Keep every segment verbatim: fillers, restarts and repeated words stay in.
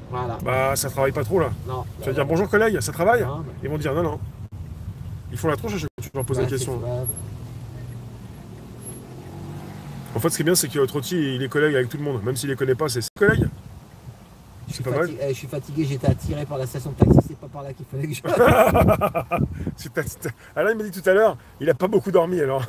Voilà. Bah, ça travaille pas trop là. Non. Tu vas dire bonjour collègue, ça travaille? Non, mais- Ils vont dire non, non. Ils font la tronche à chaque fois que tu leur poses Ouais, la c'est question. ça, ouais. En fait, ce qui est bien, c'est que Trotti, il est collègue avec tout le monde. Même s'il les connaît pas, c'est ses collègues. Je suis C'est pas mal. fatigué, eh, je suis fatigué, j'étais attiré par la station de taxi, c'est pas par là qu'il fallait que je... C'est ta- c'est ta- Alain, il m'a dit tout à l'heure, il a pas beaucoup dormi alors.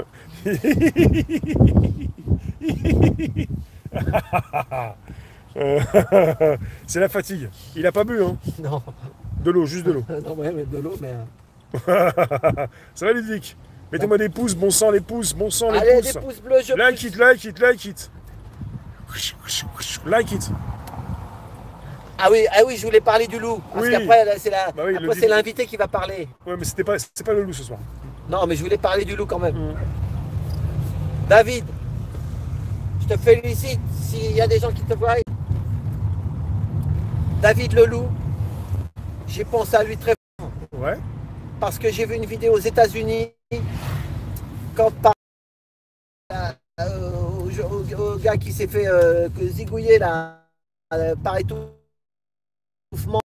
Euh, c'est la fatigue. Il a pas bu, hein. Non, De l'eau, juste de l'eau. non, ouais, mais de l'eau, mais... euh, Ça va, Ludovic? Mettez-moi des pouces, bon sang, les pouces, bon sang, les Allez, pouces. des pouces bleus, je Like pousse. it, like it, like it. Like it. Ah oui, ah oui, je voulais parler du loup. Parce Oui. qu'après, là, c'est la... Bah oui, le après, dit- c'est l'invité qui va parler. Ouais, mais c'était pas, c'est pas le loup ce soir. Non, mais je voulais parler du loup quand même. David, je te félicite s'il y a des gens qui te voient. David le loup, j'ai pensé à lui très fort Ouais. parce que j'ai vu une vidéo aux États-Unis quand par euh, au, au- au gars qui s'est fait euh, que zigouiller là euh, par étouffement.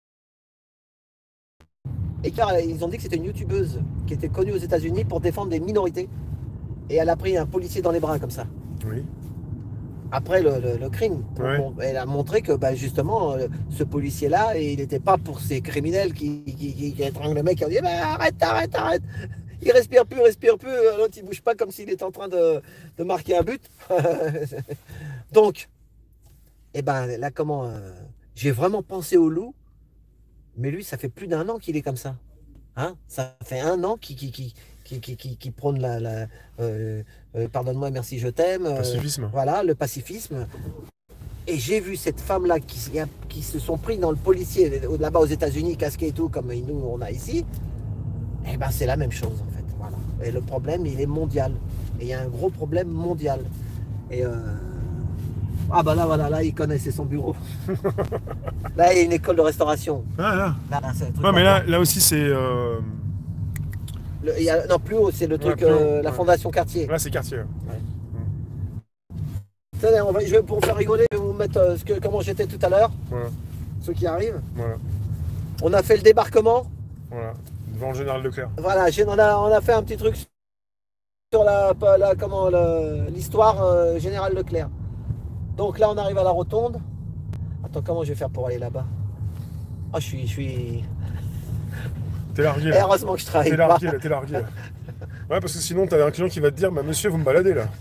Et car ils ont dit que c'était une youtubeuse qui était connue aux États-Unis pour défendre des minorités. Et elle a pris un policier dans les bras comme ça. Oui. Après le, le- le crime, pour Ouais. mon- elle a montré que bah, justement, euh, ce policier-là, il n'était pas pour ces criminels qui, qui, qui, qui étranglent le mec et on dit bah, arrête, arrête, arrête. Il respire plus, respire plus, l'autre il bouge pas comme s'il était en train de, de marquer un but. Donc, eh ben là comment euh, j'ai vraiment pensé au loup, mais lui ça fait plus d'un an qu'il est comme ça. Hein, ça fait un an qu'il qui, qui, qui, qui, qui, qui prône la, la euh, euh, pardonne-moi, merci, je t'aime. euh, Pacifisme. voilà, le pacifisme. Et j'ai vu cette femme-là qui, qui se sont pris dans le policier là-bas aux États-Unis, casqué et tout, comme nous on a ici. Et ben c'est la même chose en fait. Voilà. Et le problème, il est mondial. Et il y a un gros problème mondial. Et euh... ah bah là voilà, là il connaît, c'est son bureau. Là il y a une école de restauration. Ah, là. Là, là, c'est un truc Ouais, mais pas- là, là aussi, c'est. euh, Le- il y a- non, plus haut, c'est le truc, plus haut, euh, la ouais. fondation quartier. Là, c'est quartier. Tenez, on va- je vais, pour vous faire rigoler, je vais vous mettre euh, ce que, comment j'étais tout à l'heure, Voilà. ceux qui arrivent. Voilà. On a fait le débarquement. Voilà. Devant le général Leclerc. Voilà, j'ai- on a, on a fait un petit truc sur la, pas la- comment, le- l'histoire euh, générale Leclerc. Donc là, on arrive à la rotonde. Attends, comment je vais faire pour aller là-bas? Ah, je suis, je suis. T'es largué Eh, là. heureusement que je travaille T'es pas. largué là, t'es largué là. Ouais, parce que sinon, t'avais un client qui va te dire, bah monsieur, vous me baladez là.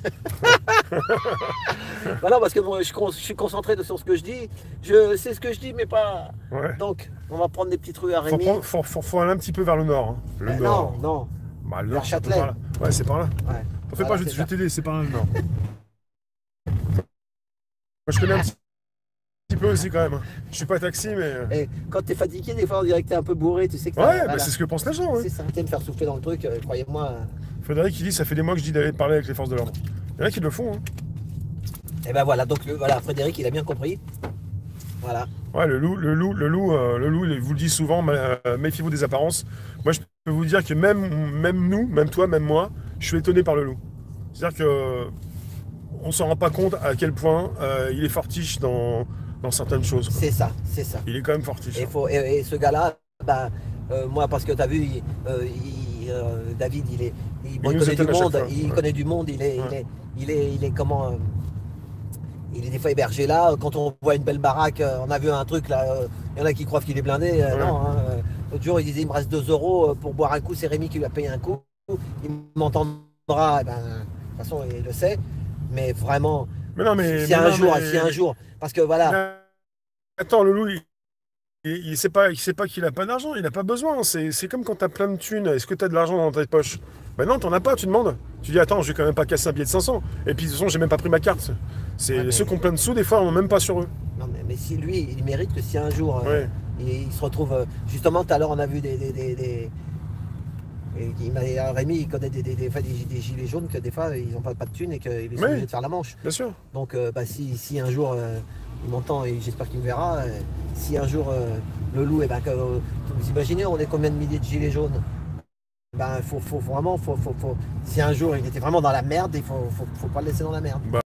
Bah non, parce que moi, je, con- je suis concentré sur ce que je dis. Je sais ce que je dis, mais pas. Ouais. Donc, on va prendre des petites rues à Faut, Rémy. prendre- faut, faut- faut aller un petit peu vers le nord. Hein. Le Euh, nord. non, non. Bah, le vers nord, c'est un peu Châtelet. par là. Ouais, c'est par là. Ouais. T'en fais Voilà, pas, je, c'est je vais ça. t'aider, c'est par là le nord. Moi, je connais un petit, petit peu aussi quand même. Je suis pas taxi, mais. Et quand t'es fatigué, des fois, on dirait que t'es un peu bourré. Tu sais que ça- Ouais, bah, voilà. c'est ce que pensent les gens. Hein. C'est ça. Tu me faire souffler dans le truc, euh, croyez-moi. euh. Frédéric, il dit, ça fait des mois que je dis d'aller parler avec les forces de l'ordre. Il y en a qui le font. Hein. Et ben voilà, donc le, voilà, Frédéric, il a bien compris. Voilà. Ouais, le loup, le loup, le loup, euh, le loup, il vous le dit souvent, mais, euh, méfiez-vous des apparences. Moi, je peux vous dire que même, même nous, même toi, même moi, je suis étonné par le loup. C'est-à-dire que on s'en rend pas compte à quel point euh, il est fortiche dans, dans certaines choses. quoi. C'est ça, c'est ça. Il est quand même fortiche. Et, hein. faut, et, et ce gars-là, bah, euh, moi, parce que tu as vu, il, euh, il, euh, David, il, est, il, bon, il nous connaît du étonne à chaque monde, fois. il Ouais. connaît du monde, il est, Ouais. il est, il est, il est comment, euh, il est des fois hébergé là. Quand on voit une belle baraque, euh, on a vu un truc là, euh, il y en a qui croient qu'il est blindé. euh, Ouais. Non, hein, euh, l'autre jour, il disait, il me reste deux euros euh, pour boire un coup. C'est Rémi qui lui a payé un coup. Il m'entendra, eh ben, de toute façon, il le sait. Mais vraiment, Mais non, mais. si mais un non, jour, mais- si un jour, parce que voilà. Mais attends, le loup, il, il, il sait pas, il sait pas qu'il a pas d'argent, il a pas besoin. C'est c'est comme quand t'as plein de thunes. Est-ce que t'as de l'argent dans ta poche? Ben non, t'en as pas, tu demandes. Tu dis, attends, je vais quand même pas casser un billet de cinq cents. Et puis, de toute façon, j'ai même pas pris ma carte. C'est Ouais, mais- ceux qui ont plein de sous, des fois, on n'a même pas sur eux. Non, mais, mais si lui, il mérite que si un jour euh, Ouais. il, il se retrouve. euh, justement, tout à l'heure, on a vu des. des, des, des- et il m'a- Rémi, il connaît des, des, des, des, des gilets jaunes que des fois, ils n'ont pas, pas de thunes et qu'ils sont Oui. obligés de faire la manche. Bien sûr. Donc, euh, bah, si, si un jour euh, il m'entend et j'espère qu'il me verra, euh, si un jour euh, le loup, et ben, que, euh, vous imaginez, on est combien de milliers de gilets jaunes? Ben, faut, faut vraiment, faut, faut, faut, si un jour il était vraiment dans la merde, il faut, faut, faut pas le laisser dans la merde. Bah,